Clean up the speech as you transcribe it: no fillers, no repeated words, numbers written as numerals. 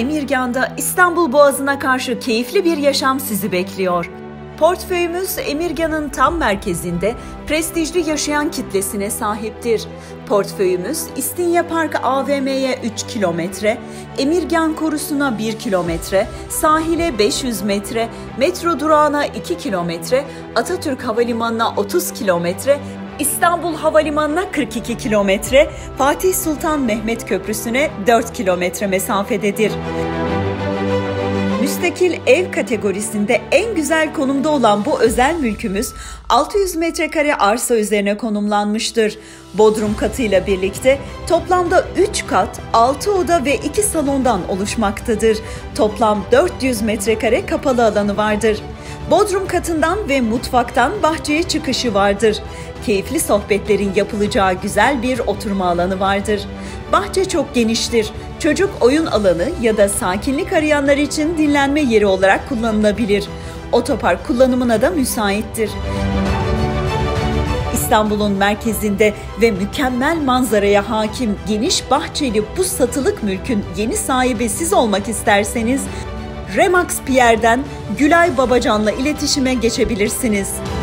Emirgan'da İstanbul Boğazı'na karşı keyifli bir yaşam sizi bekliyor. Portföyümüz Emirgan'ın tam merkezinde prestijli yaşayan kitlesine sahiptir. Portföyümüz İstinye Park AVM'ye 3 kilometre, Emirgan Korusu'na 1 kilometre, sahile 500 metre, metro durağına 2 kilometre, Atatürk Havalimanı'na 30 kilometre, İstanbul Havalimanı'na 42 kilometre, Fatih Sultan Mehmet Köprüsü'ne 4 kilometre mesafededir. Müstakil ev kategorisinde en güzel konumda olan bu özel mülkümüz 600 metrekare arsa üzerine konumlanmıştır. Bodrum katıyla birlikte toplamda 3 kat, 6 oda ve 2 salondan oluşmaktadır. Toplam 400 metrekare kapalı alanı vardır. Bodrum katından ve mutfaktan bahçeye çıkışı vardır. Keyifli sohbetlerin yapılacağı güzel bir oturma alanı vardır. Bahçe çok geniştir. Çocuk oyun alanı ya da sakinlik arayanlar için dinlenme yeri olarak kullanılabilir. Otopark kullanımına da müsaittir. İstanbul'un merkezinde ve mükemmel manzaraya hakim geniş bahçeli bu satılık mülkün yeni sahibi siz olmak isterseniz Remax Pierre'den Gülay Babacan'la iletişime geçebilirsiniz.